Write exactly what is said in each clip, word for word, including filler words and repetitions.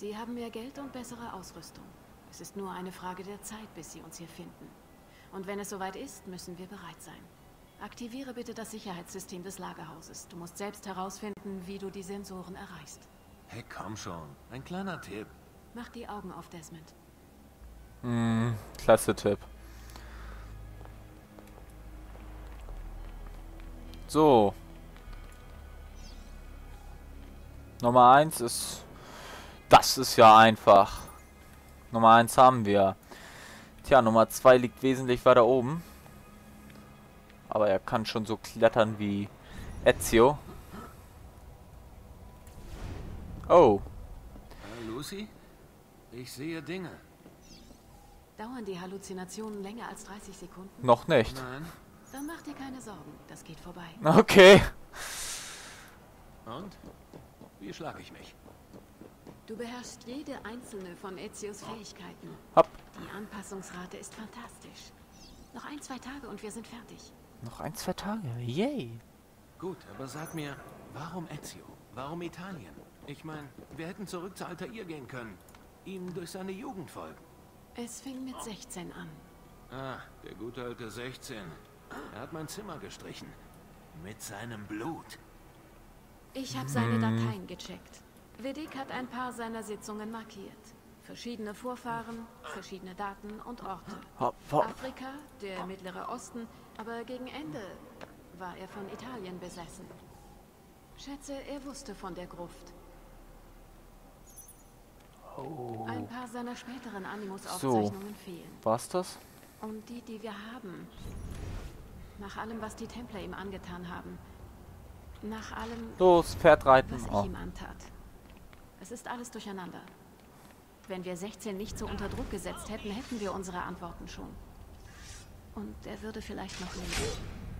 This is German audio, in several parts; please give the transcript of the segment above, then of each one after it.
Sie haben mehr Geld und bessere Ausrüstung. Es ist nur eine Frage der Zeit, bis sie uns hier finden. Und wenn es soweit ist, müssen wir bereit sein. Aktiviere bitte das Sicherheitssystem des Lagerhauses. Du musst selbst herausfinden, wie du die Sensoren erreichst. Hey, komm schon. Ein kleiner Tipp. Mach die Augen auf, Desmond. Hm, klasse Tipp. So. Nummer eins ist... Das ist ja einfach. Nummer eins haben wir. Tja, Nummer zwei liegt wesentlich weiter oben. Aber er kann schon so klettern wie Ezio. Oh. Äh, Lucy? Ich sehe Dinge. Dauern die Halluzinationen länger als dreißig Sekunden? Noch nicht. Nein. Dann mach dir keine Sorgen, das geht vorbei. Okay. Und? Wie schlage ich mich? Du beherrschst jede einzelne von Ezios Fähigkeiten. Hopp. Die Anpassungsrate ist fantastisch. Noch ein, zwei Tage und wir sind fertig. Noch ein, zwei Tage. Yay. Gut, aber sag mir, warum Ezio? Warum Italien? Ich meine, wir hätten zurück zu Altair gehen können. Ihm durch seine Jugend folgen. Es fing mit sechzehn an. Ah, der gute alte sechzehn. Er hat mein Zimmer gestrichen. Mit seinem Blut. Ich habe seine Dateien gecheckt. Vedic hat ein paar seiner Sitzungen markiert. Verschiedene Vorfahren, verschiedene Daten und Orte. Hopp, hopp. Afrika, der Mittlere Osten, aber gegen Ende war er von Italien besessen. Schätze, er wusste von der Gruft. Oh. Ein paar seiner späteren Animus-Aufzeichnungen fehlen. War's das? Und die, die wir haben. Nach allem, was die Templer ihm angetan haben. Nach allem, Los, Pferd reiten. was ich Oh. ihm antat. Es ist alles durcheinander. Wenn wir sechzehn nicht so unter Druck gesetzt hätten, hätten wir unsere Antworten schon. Und er würde vielleicht noch leben.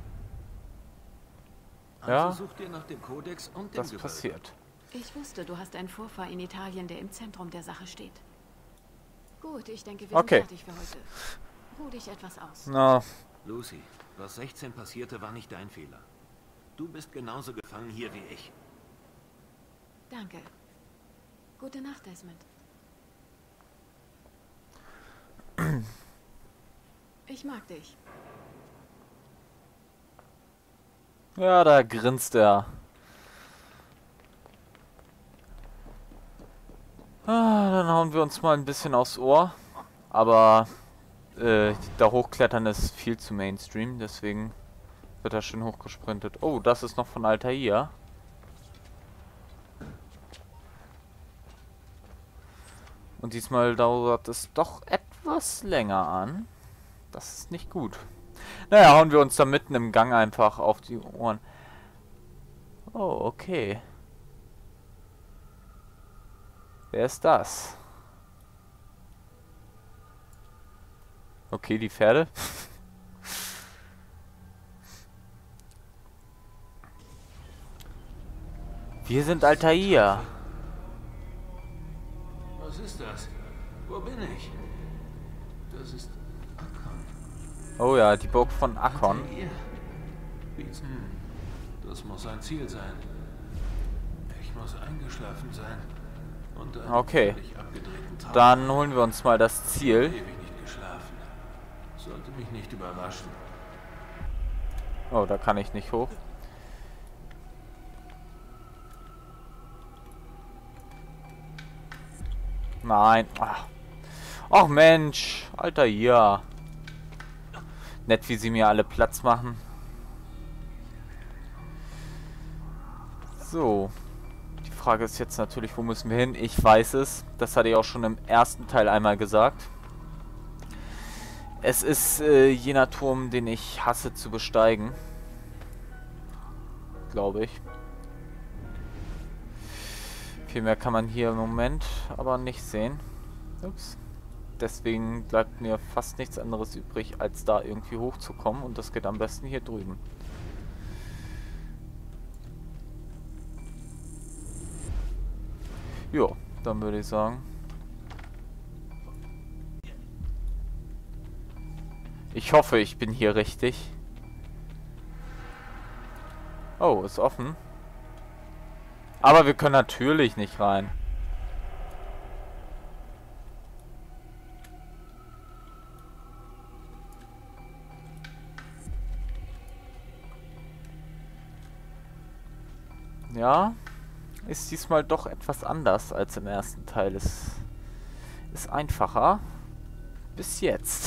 Ja. Also such dir nach dem Kodex und dem Das Gewölbe. passiert. Ich wusste, du hast einen Vorfahr in Italien, der im Zentrum der Sache steht. Gut, ich denke, wir Okay. sind fertig für heute. Ruh dich etwas aus. Na, Lucy, was sechzehn passierte, war nicht dein Fehler. Du bist genauso gefangen hier wie ich. Danke. Gute Nacht, Desmond. Ich mag dich. ja, da grinst er. Ah, dann hauen wir uns mal ein bisschen aufs Ohr. Aber äh, da hochklettern ist viel zu Mainstream, deswegen wird er schön hochgesprintet. Oh, das ist noch von Altair. Und diesmal dauert es doch etwas länger an. Das ist nicht gut. Naja, hauen wir uns da mitten im Gang einfach auf die Ohren. Oh, okay. Wer ist das? Okay, die Pferde. Wir sind Altair. Was ist das? Wo bin ich? Das ist Akkon. Oh ja, die Burg von Akkon. Altair. Hm, das muss ein Ziel sein. Ich muss eingeschlafen sein. Und einen Okay. völlig abgedrehten Traum. Dann holen wir uns mal das Ziel. Ewig nicht geschlafen. Sollte mich nicht überraschen. Oh, da kann ich nicht hoch. Nein. Ach, Ach Mensch. Altair. Nett, wie sie mir alle Platz machen. So. Die Frage ist jetzt natürlich, wo müssen wir hin? Ich weiß es. Das hatte ich auch schon im ersten Teil einmal gesagt. Es ist äh, jener Turm, den ich hasse zu besteigen. Glaube ich. Viel mehr kann man hier im Moment aber nicht sehen. Ups. Deswegen bleibt mir fast nichts anderes übrig, als da irgendwie hochzukommen. Und das geht am besten hier drüben. Jo, dann würde ich sagen. Ich hoffe, ich bin hier richtig. Oh, ist offen. Aber wir können natürlich nicht rein. Ja, ist diesmal doch etwas anders als im ersten Teil. Es ist einfacher. Bis jetzt.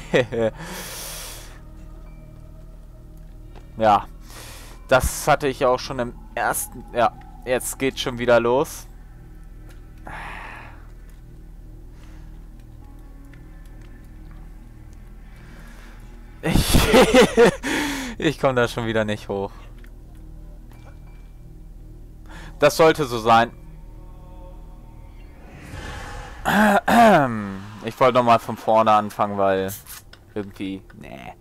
Ja, das hatte ich auch schon im ersten... Ja, jetzt geht schon wieder los. Ich, ich komme da schon wieder nicht hoch. Das sollte so sein. Ich wollte nochmal von vorne anfangen, weil irgendwie... Nee.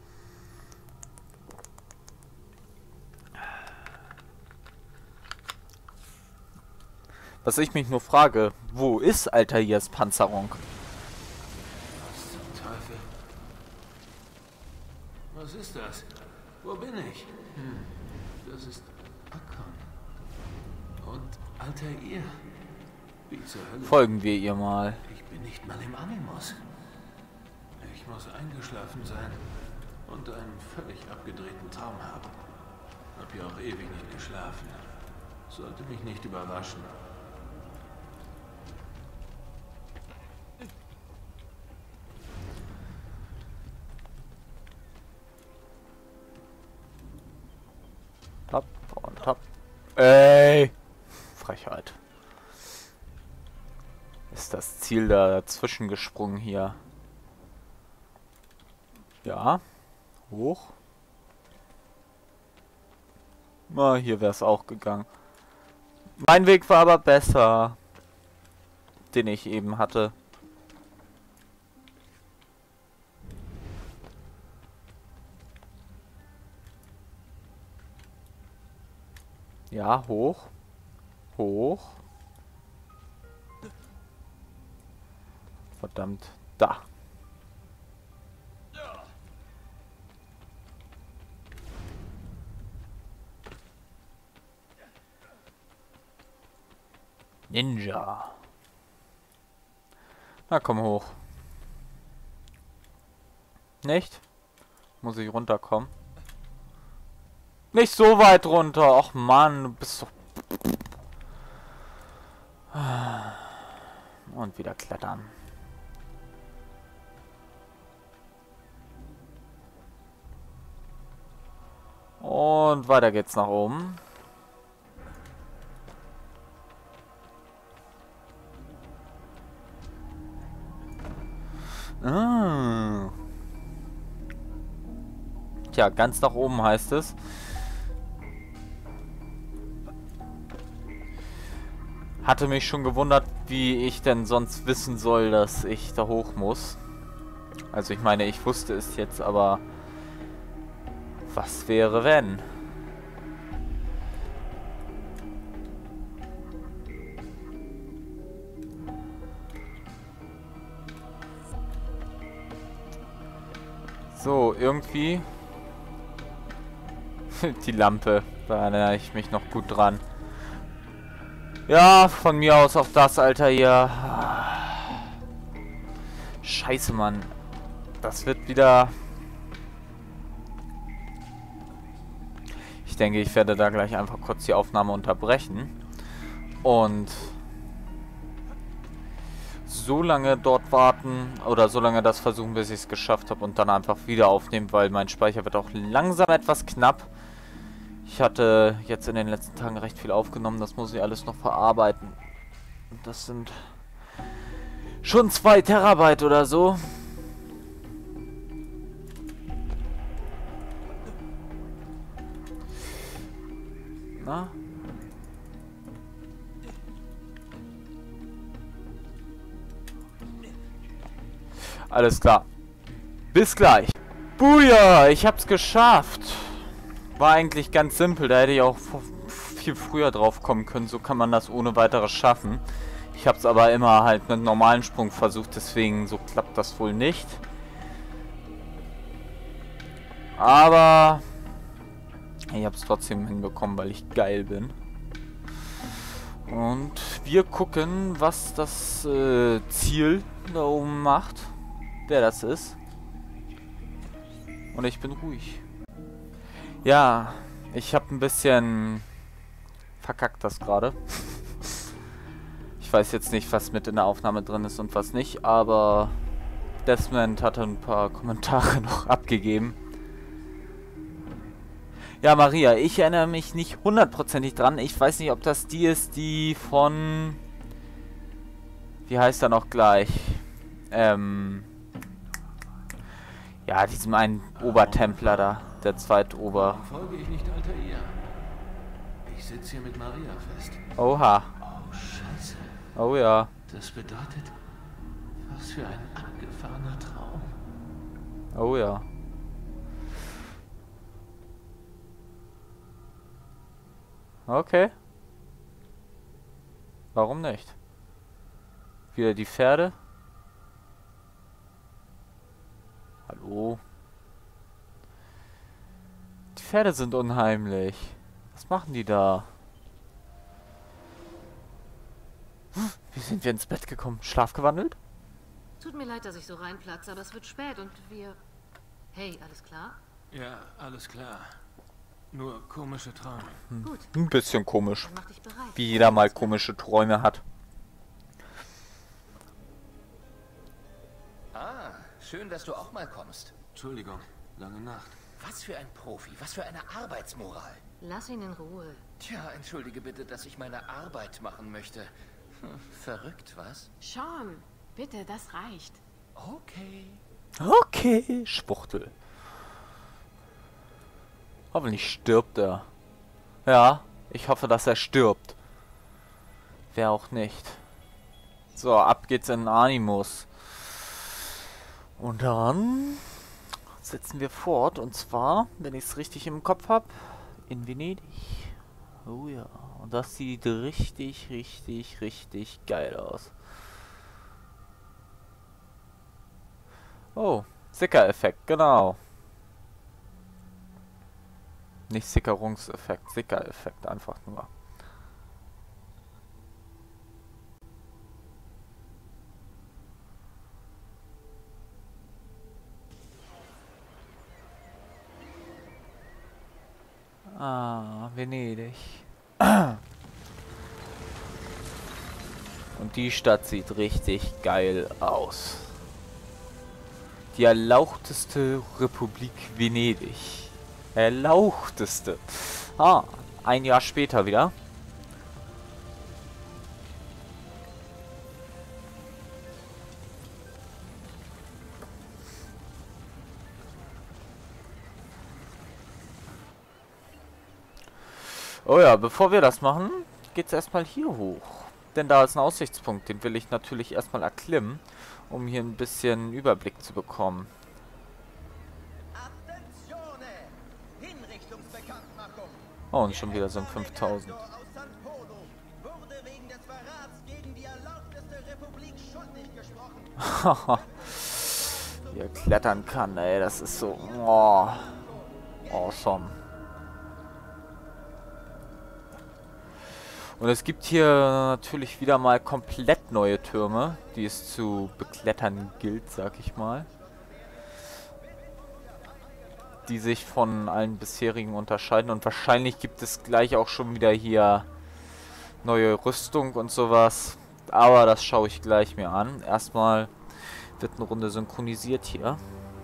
Was ich mich nur frage, wo ist Altaïrs Panzerung? Was zum Teufel? Was ist das? Wo bin ich? Hm. Das ist Akkon. Und Altaïr. Wie zur Hölle? Folgen wir ihr mal. Ich bin nicht mal im Animus. Ich muss eingeschlafen sein und einen völlig abgedrehten Traum haben. Hab ja auch ewig nicht geschlafen. Sollte mich nicht überraschen. Top und top. Ey! Frechheit. Ist das Ziel dazwischen gesprungen hier? Ja. Hoch. Na, hier wäre es auch gegangen. Mein Weg war aber besser. Den ich eben hatte. Ja, hoch. Hoch. Verdammt. Da. Ninja. Na komm hoch. Nicht? Muss ich runterkommen? Nicht so weit runter. Och Mann, du bist doch... Und wieder klettern. Und weiter geht's nach oben. Ah. Tja, ganz nach oben heißt es. Hatte mich schon gewundert, wie ich denn sonst wissen soll, dass ich da hoch muss. Also ich meine, ich wusste es jetzt, aber was wäre, wenn? So, irgendwie... Die Lampe, da erinnere ich mich noch gut dran. Ja, von mir aus auch das, Alter, hier. Scheiße, Mann. Das wird wieder... Ich denke, ich werde da gleich einfach kurz die Aufnahme unterbrechen. Und... so lange dort warten oder so lange das versuchen, bis ich es geschafft habe und dann einfach wieder aufnehmen, weil mein Speicher wird auch langsam etwas knapp. Ich hatte jetzt in den letzten Tagen recht viel aufgenommen, das muss ich alles noch verarbeiten. Und das sind schon zwei Terabyte oder so. Na? Alles klar. Bis gleich. Buja, ich hab's geschafft. War eigentlich ganz simpel, da hätte ich auch viel früher drauf kommen können. So kann man das ohne weiteres schaffen. Ich hab's aber immer halt mit einem normalen Sprung versucht, deswegen so klappt das wohl nicht. Aber ich hab's trotzdem hinbekommen, weil ich geil bin. Und wir gucken, was das äh, Ziel da oben macht. Wer das ist. Und ich bin ruhig. Ja, ich habe ein bisschen verkackt das gerade. Ich weiß jetzt nicht, was mit in der Aufnahme drin ist und was nicht, aber Desmond hatte ein paar Kommentare noch abgegeben. Ja, Maria, ich erinnere mich nicht hundertprozentig dran. Ich weiß nicht, ob das die ist, die von... Wie heißt er noch gleich? Ähm... Ja, diesem einen Obertempler da. Der Zweitober. Warum folge ich nicht Altair? Ich sitze hier mit Maria fest. Oha. Oh, Scheiße. Oh ja. Das bedeutet, was für ein abgefahrener Traum. Oh ja. Okay. Warum nicht? Wieder die Pferde. Hallo. Die Pferde sind unheimlich. Was machen die da? Wie sind wir ins Bett gekommen? Schlafgewandelt? Tut mir leid, dass ich so reinplatze, aber es wird spät und wir... Hey, alles klar? Ja, alles klar. Nur komische Träume. Hm. Gut. Ein bisschen komisch. Dann mach dich bereit. Wie jeder mal komische Träume hat. Ah, schön, dass du auch mal kommst. Entschuldigung, lange Nacht. Was für ein Profi, was für eine Arbeitsmoral. Lass ihn in Ruhe. Tja, entschuldige bitte, dass ich meine Arbeit machen möchte. Hm, verrückt, was? Sean, bitte, das reicht. Okay. Okay, Schwuchtel. Hoffentlich stirbt er. Ja, ich hoffe, dass er stirbt. Wer auch nicht. So, ab geht's in Animus. Und dann setzen wir fort. Und zwar, wenn ich es richtig im Kopf habe, in Venedig. Oh ja. Und das sieht richtig, richtig, richtig geil aus. Oh, Sicker-Effekt, genau. Nicht Sickerungseffekt, Sicker-Effekt, einfach nur. Ah, Venedig. Und die Stadt sieht richtig geil aus. Die erlauchteste Republik Venedig. Erlauchteste. Ah, ein Jahr später wieder. Oh ja, bevor wir das machen, geht's erstmal hier hoch. Denn da ist ein Aussichtspunkt, den will ich natürlich erstmal erklimmen, um hier ein bisschen Überblick zu bekommen. Oh, und schon wieder so ein fünftausend. Haha. Wie er klettern kann, ey, das ist so... Oh, awesome. Und es gibt hier natürlich wieder mal komplett neue Türme, die es zu beklettern gilt, sag ich mal. Die sich von allen bisherigen unterscheiden. Und wahrscheinlich gibt es gleich auch schon wieder hier neue Rüstung und sowas. Aber das schaue ich gleich mir an. Erstmal wird eine Runde synchronisiert hier.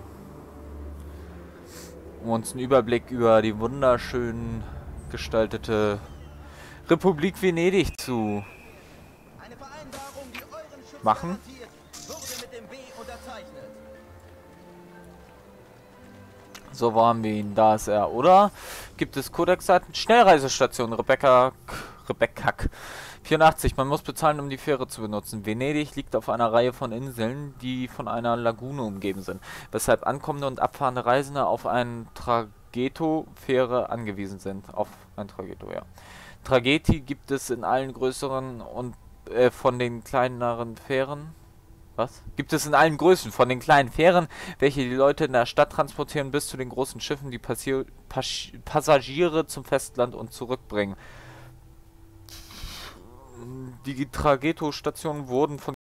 Um uns einen Überblick über die wunderschön gestaltete Republik Venedig zu machen. So, wo haben wir ihn? Da ist er. Oder gibt es Codex-Seiten? Schnellreisestation Rebecca Rebecca vierundachtzig. Man muss bezahlen, um die Fähre zu benutzen. Venedig liegt auf einer Reihe von Inseln, die von einer Lagune umgeben sind, weshalb ankommende und abfahrende Reisende auf ein Traghetto-Fähre angewiesen sind. Auf ein Traghetto, ja. Traghetti gibt es in allen größeren und äh, von den kleineren Fähren. Was? Gibt es in allen Größen, von den kleinen Fähren, welche die Leute in der Stadt transportieren, bis zu den großen Schiffen, die Passier Pas Passagiere zum Festland und zurückbringen. Die Traghetto-Stationen wurden von